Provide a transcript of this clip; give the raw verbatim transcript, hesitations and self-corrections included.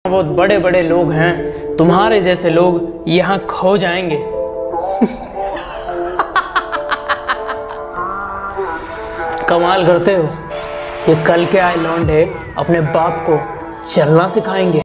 बहुत बड़े बड़े लोग हैं, तुम्हारे जैसे लोग यहाँ खो जाएंगे। कमाल करते हो, ये कल के आए लौंडे अपने बाप को चलना सिखाएंगे।